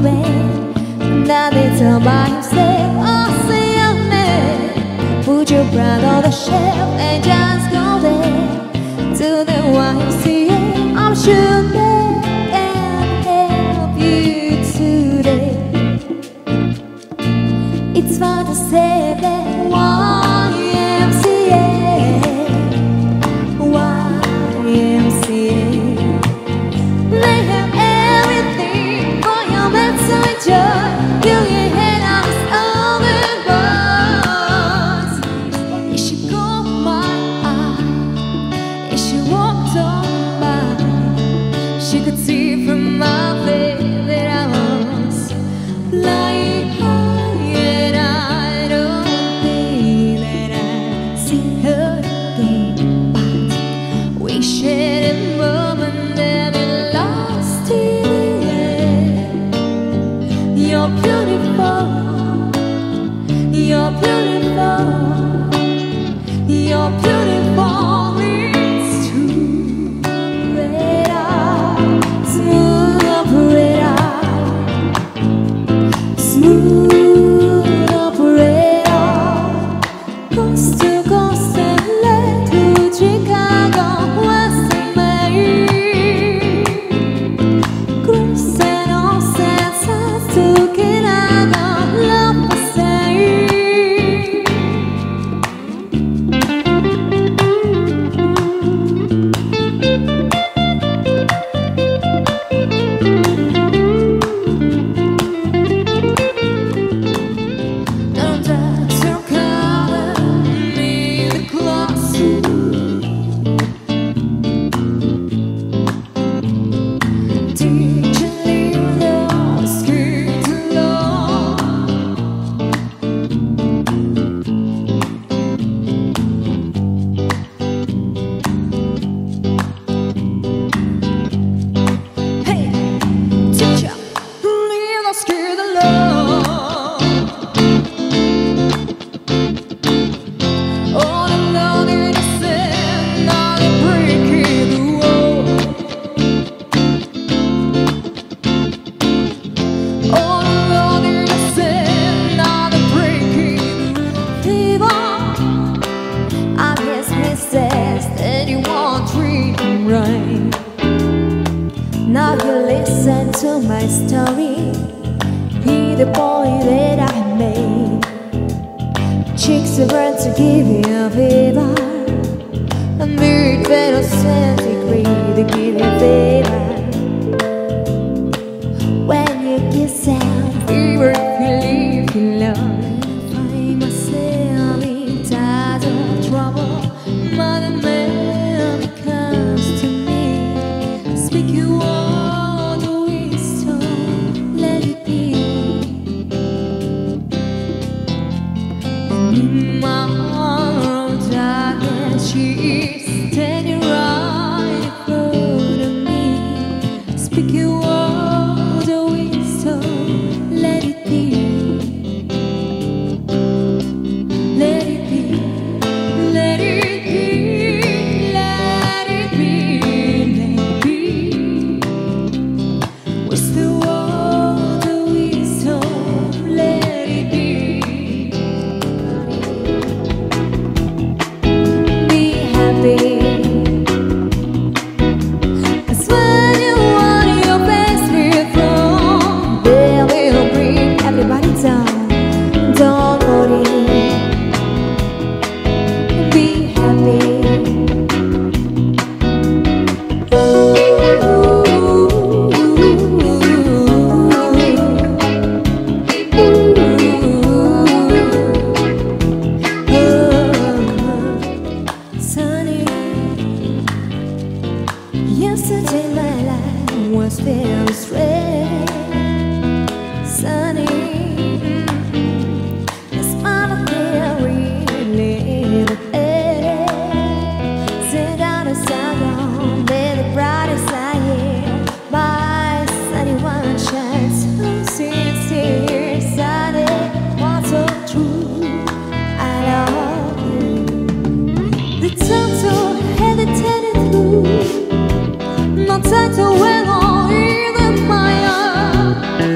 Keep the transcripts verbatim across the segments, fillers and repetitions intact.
away. Now it's all by yourself. Oh, say your name. Put your pride on the shelf and just go there to the Y M C A. I'm sure they can help you today. It's fun to say that Y M C A, Y M C A. They have everything for your man to enjoy. You can hang out with other boys. If she caught my eye, if she walked on by, she could see from my face that I was flying high, and I don't think that I see her again. But we shared a moment that we lost in the air. You're beautiful, you're beautiful, you're beautiful. It's true. Smooth operator, smooth operator, coast to coast and led to Chicago, West and Maine, crossing all senses to Canada, love the same. Don't touch your color, me the closet. Did you leave the street alone? Hey, teacher, leave the street alone. All alone in the sand, now they're breaking the wall. All alone in the sand, now they're breaking the fever. I guess he says that you won't treat him right. Now you listen to my story. Be the boy that I made. Chicks are run to give you a fever. A myriad better centigrade to give you fever. When you kiss out, fever if you leave you alone. Find myself in times of trouble. Mother man comes to me, speaking words of wisdom, let it be. And in my arms, darkness, she is standing right in front of me, speaking words of wisdom,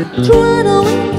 to run away.